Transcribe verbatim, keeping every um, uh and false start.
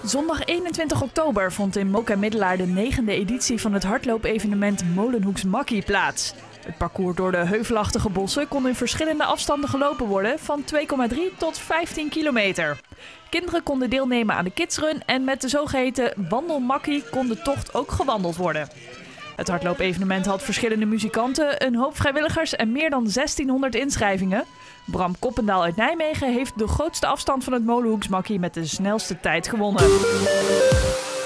Zondag eenentwintig oktober vond in Mook en Middelaar de negende editie van het hardloopevenement Molenhoeks Makkie plaats. Het parcours door de heuvelachtige bossen kon in verschillende afstanden gelopen worden, van twee komma drie tot vijftien kilometer. Kinderen konden deelnemen aan de kidsrun en met de zogeheten wandelmakkie kon de tocht ook gewandeld worden. Het hardloopevenement had verschillende muzikanten, een hoop vrijwilligers en meer dan zestienhonderd inschrijvingen. Bram Koppendaal uit Nijmegen heeft de grootste afstand van het Molenhoeks Makkie met de snelste tijd gewonnen.